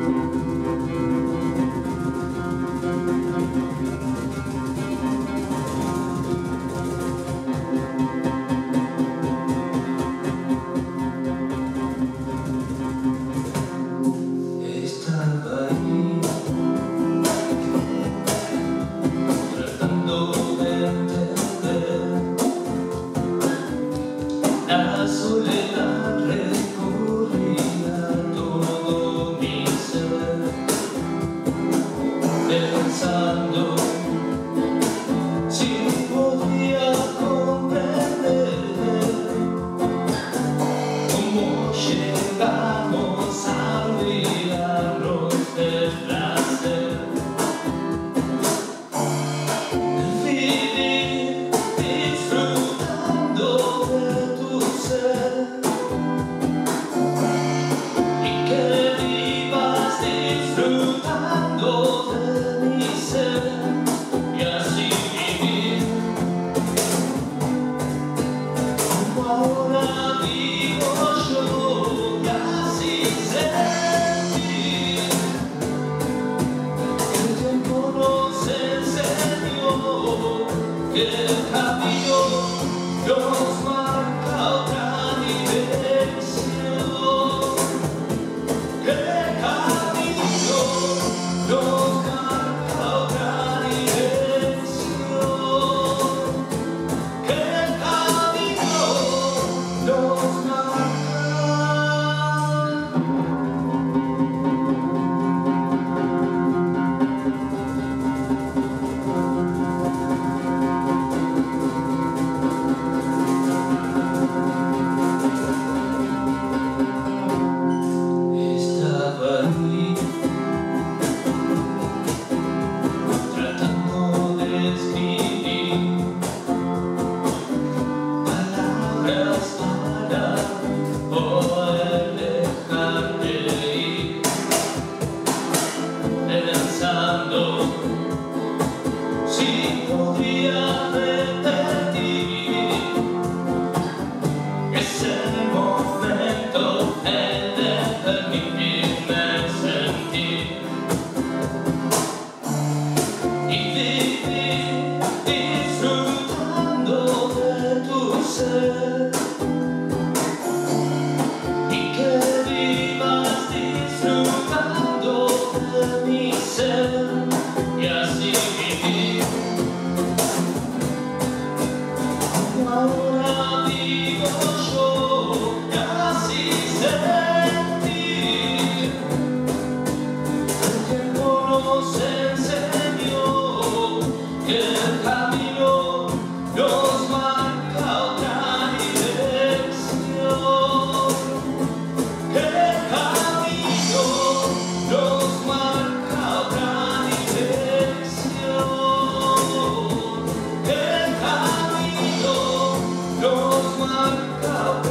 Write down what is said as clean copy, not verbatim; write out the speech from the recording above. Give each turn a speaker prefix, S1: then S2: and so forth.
S1: La soledad recorría todo mi ser, pensando si podía comprender cómo llegamos a olvidarnos del placer. Vivir disfrutando de tu ser y que vivas disfrutando de mi ser, y así vivir como ahora vivo yo, y así sentir que el tiempo nos enseñó que el camino nos marca otra dirección, que el camino nos marca otra dirección, que el camino nos marca. Tratando de escribir palabras para poder dejar de ir, pensando si podría repetir ese momento de permitirme sentir y vivir disfrutando de tu ser, y que vivas disfrutando de mi ser, y así vivir como ahora vivo yo, y así sentir que el tiempo nos enseñó que el camino nos marca otra dirección, que el camino nos marca otra dirección, que el camino nos marca otra dirección.